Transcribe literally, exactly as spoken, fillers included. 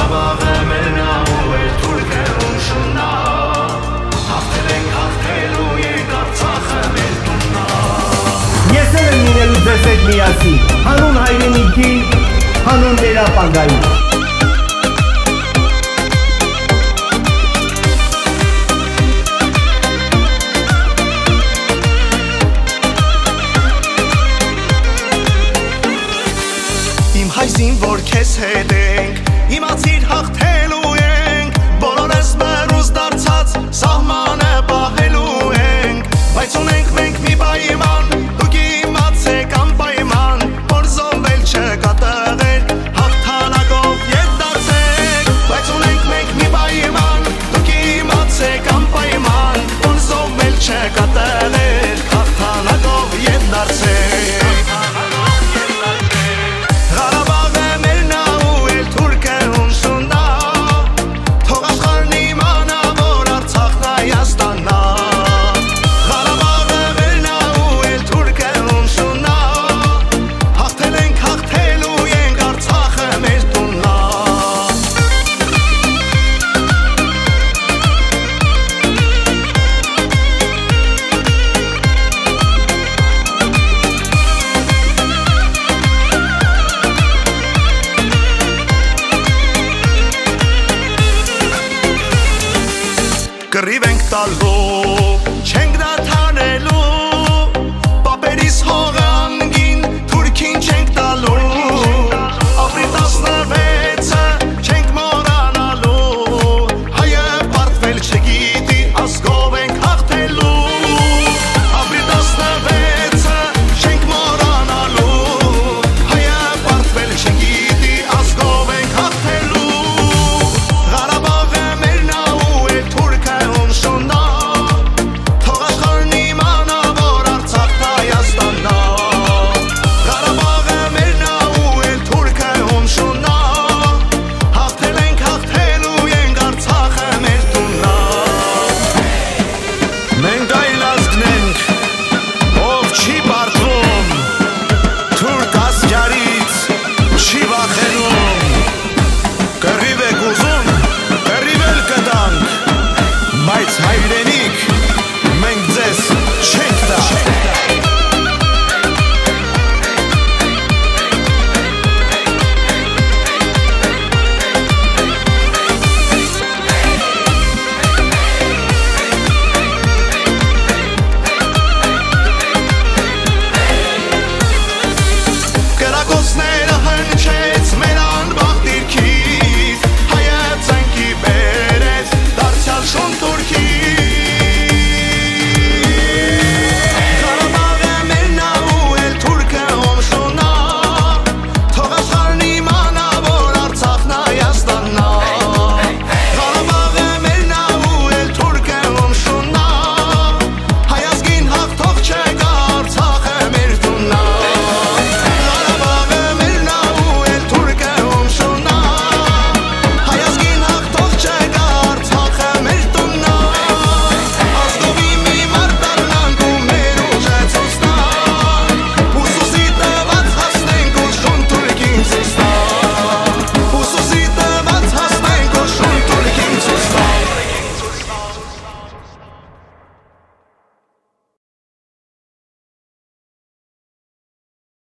Ղարաբաղը մերնա ու էլ թուրքը ուրշուննա Հաղթել ենք հաղթելու ենք Արցախը մեր տուննա Ես էլ եմ լինելու ձեզ հետ միասին հանուն հայրենիքի, հանուն մեր ապագայի Հայսին որ քեզ հետ ենք, իմացիր հաղթելու ենք Բոլորս մերուս դարձած սահմանը պահելու ենք Բայց ունենք մենք մի պայման, դուք իմացեք անպայման Որ զոհվել չկա տեղեր, հաղթանակով ետ դարձեք Բայց ունենք մենք մի պայման, դուք իմացեք անպայման Որ զոհվել չկա տեղեր, հաղթանակով ետ դարձեք Կռիվ ենք տալու